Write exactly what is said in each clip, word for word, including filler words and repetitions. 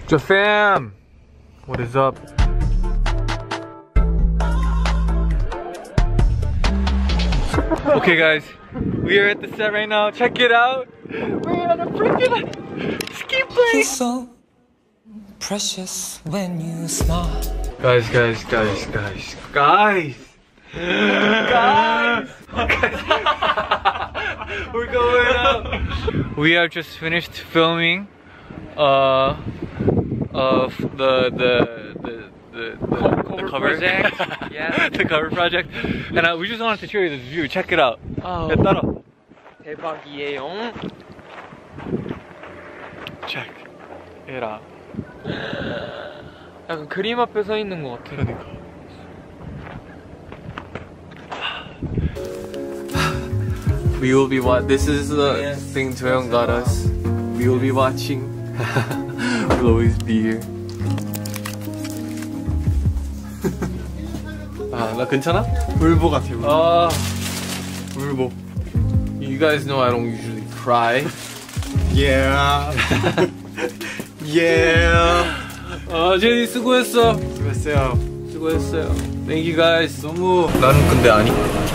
Jafam! What is up? Okay guys, we are at the set right now. Check it out. We're on a freaking ski plane. So precious when you smile. Guys, guys, guys, guys, guys. Guys! We're going up. We have just finished filming uh of the the the the, the, cover the cover project. Yeah. the cover project. And uh, we just wanted to show you this view. Check it out. Oh. 야, 따라. 대박이에요. Check it out. 약간 그림 앞에 서 있는 것 같아. 그러니까. We will be what this is the Yes. thing Joyoung got us. We will be watching. We'll always be here. 아, 나 괜찮아? 울보 같아. 울보. 아, 울보. You guys know I don't usually cry. Yeah. yeah. 아, 제니 수고했어. 수고했어요. 수고했어요. Thank you guys. 너무 나는 근데 아니.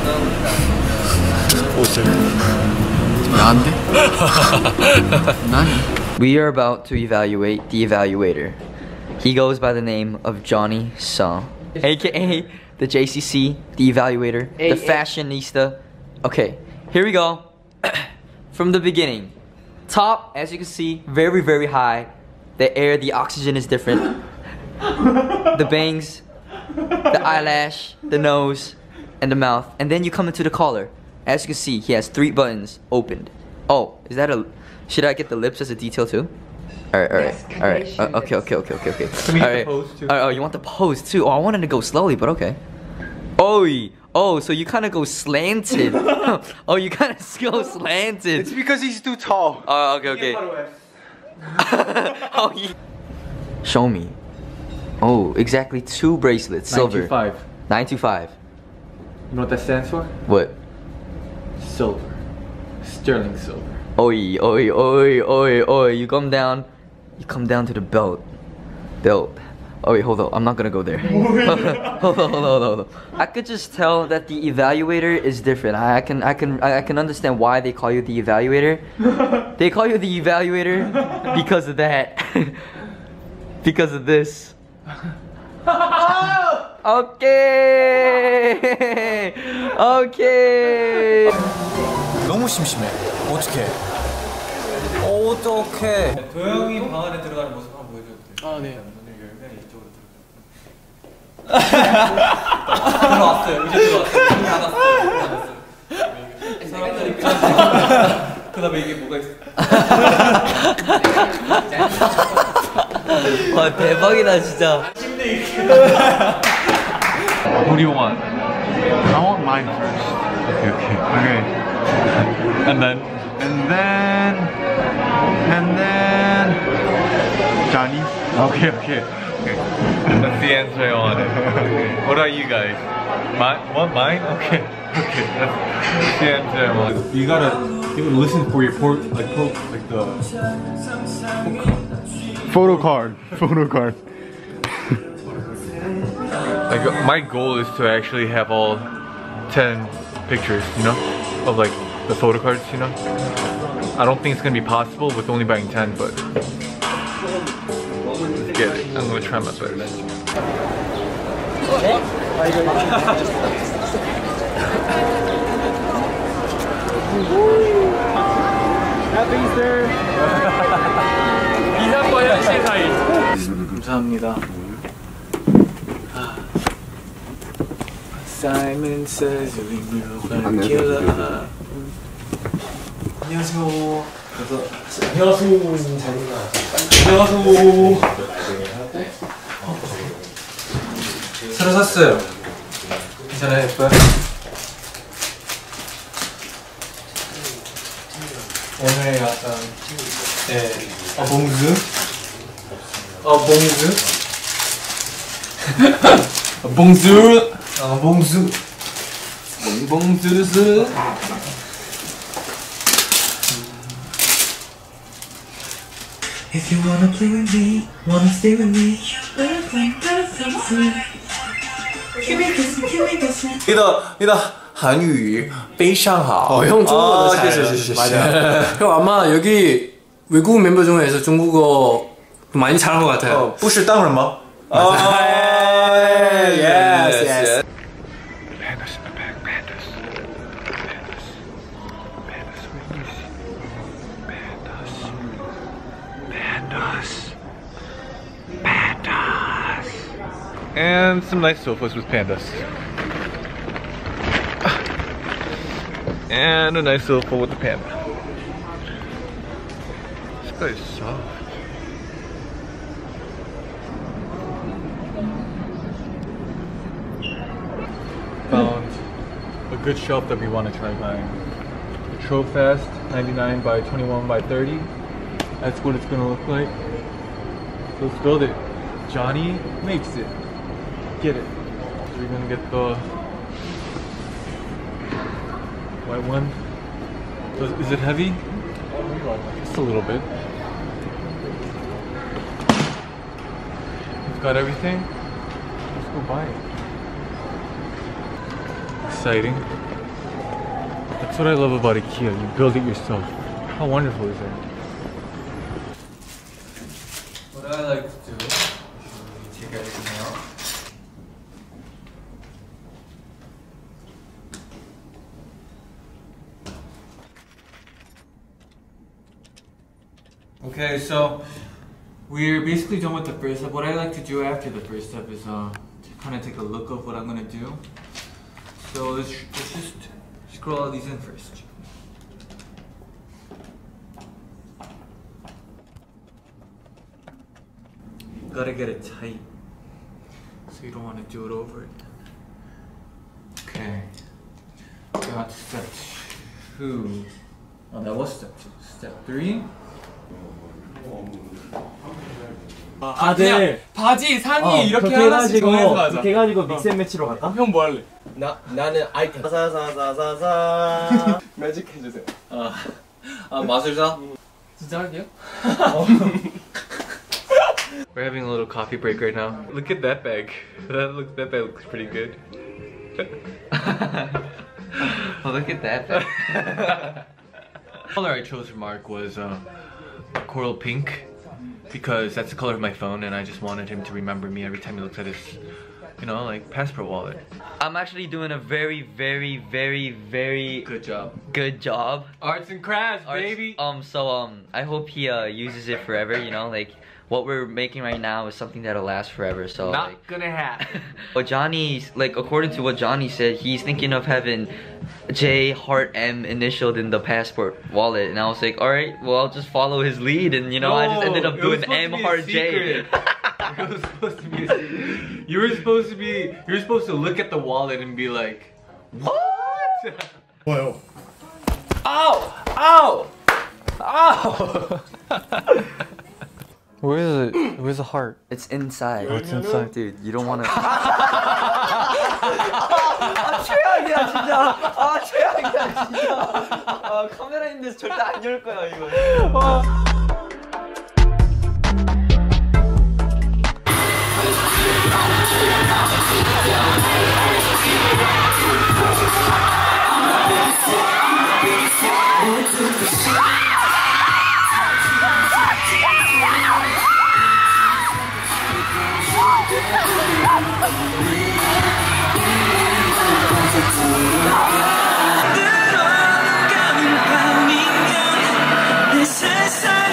옷을 나한테? 나니? We are about to evaluate the evaluator. He goes by the name of Johnny Song, aka the J C C, the evaluator, Hey, the hey. fashionista. Okay, here we go. From the beginning. Top, as you can see, very, very high. The air, the oxygen is different. The bangs, the eyelash, the nose, and the mouth. And then you come into the collar. As you can see, he has three buttons opened. Oh, is that a... Should I get the lips as a detail too? Alright, alright, alright. Uh, okay, okay, okay, okay, okay. Can we get the Alright. pose too? Alright, oh, you want the pose too? Oh, I wanted to go slowly, but okay. Oh, oh, so you kind of go slanted. Oh, you kind of go slanted. It's because he's too tall. Oh, okay, okay. Oh, he... Show me. Oh, exactly two bracelets, silver. nine two five. nine two five. You know what that stands for? What? Silver. Sterling silver. Oi, oi, oi, oi, oi. You come down. You come down to the belt. Belt. Oh wait, hold on. I'm not gonna go there. hold on, hold on, hold on, hold on. I could just tell that the evaluator is different. I, I can, I can, I can understand why they call you the evaluator. They call you the evaluator because of that. Because of this. Okay. Okay. 너무 심심해. 어떡해? 어떡해? 도영이 방 안에 들어가는 모습 한번 보여줘도 돼요? 아 네. 문을 열면 이쪽으로 들어갔어요. 이제 들어왔어요. 닫았어요. 닫았어요. 사람들이 그 다음에 이게 뭐가 있어? 와 대박이다 진짜. Who do you want? I want mine first. Okay, okay. Okay. And then? And then and then Johnny. Okay, okay. Okay. That's the answer I wanted. Okay. What about you guys? Mine? Want mine? Okay. Okay. That's, that's the answer I wanted. You gotta you gotta listen for your port like po like the photo card. Photo card. Like my goal is to actually have all ten pictures, you know, of like the photo cards, you know. I don't think it's gonna be possible with only buying ten, but let's get it. I'm gonna try my best. Happy Easter. 이상과 현실 사이. 감사합니다. Simon says we will kill her. 안녕하세요. 안녕하세요. 안녕하세요. 새로 샀어요. 괜찮아요, 예뻐요? 오늘 약간 네, 어 봉주, 어 봉주, 어 봉주, 어 봉주, 봉봉주스. If you wanna play with me, wanna stay with me. 你的你的韩语非常好. 어, 형 중국어도 잘. 네, 네, 네, 네. 맞아. 형 아마 여기 외국 멤버 중에서 중국어 많이 잘한 것 같아요. 어, 不是当然吗? 맞아. yes, yes. Pandas in the back, pandas. Pandas. Pandas, Pandas. Pandas. Pandas. And some nice sofas with pandas. And a nice sofa with the panda. This guy is soft. Found a good shelf that we want to try buying. Trofast ninety-nine by twenty-one by thirty. That's what it's gonna look like. So let's build it. Johnny makes it. Get it. So we're gonna get the white one. Is, is it heavy? Just a little bit. We've got everything. Let's go buy it. Exciting. That's what I love about IKEA. You build it yourself. How wonderful is that? What I like to do is take everything out. Okay, so we're basically done with the first step. What I like to do after the first step is uh, to kind of take a look of what I'm gonna do. So let's, let's just scroll all these in first. Gotta get it tight, so you don't want to do it over again. Okay, got step two. Oh, that was step two. Step three. 아, 그냥 바지, 상의 이렇게 하나씩 정해서 하자. 그렇게 해가지고 믹스앤매치로 갈까? 형 뭐 할래? 나 나는 아이템. 사사사사사 매직 해주세요. 아, 아 마술사? 진짜 할게요? We're having a little coffee break right now. Look at that bag. That looks that bag looks pretty good. Oh, look at that. The color I chose for Mark was uh, coral pink because that's the color of my phone, and I just wanted him to remember me every time he looks at his, you know, like passport wallet. I'm actually doing a very, very, very, very Good job. good job. Arts and crafts, Arts- baby. Um, so um, I hope he uh uses it forever. You know, like what we're making right now is something that'll last forever. So Not like, gonna happen. but Johnny's like, according to what Johnny said, he's thinking of having J Heart M initialed in the passport wallet, and I was like, all right, well I'll just follow his lead, and you know, I just ended up it was doing supposed M to be a Heart J. secret. It was supposed to be a secret. You were supposed to be, you were supposed to look at the wallet and be like, what? 뭐요? Ow! Ow! Ow! Where is it? Where's the heart? It's inside. Oh, it's inside. Dude, you don't wanna. 아 최악이야 진짜. 아 최악이야 진짜. 아 카메라 있는데 절대 안 열 거야 이거. 이 세상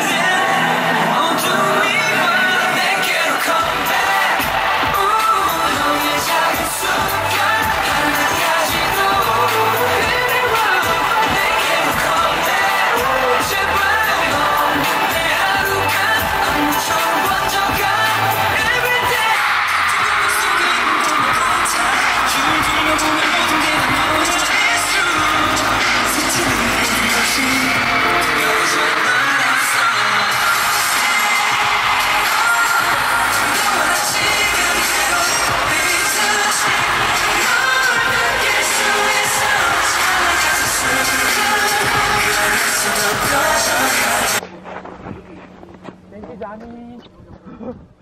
Johnny.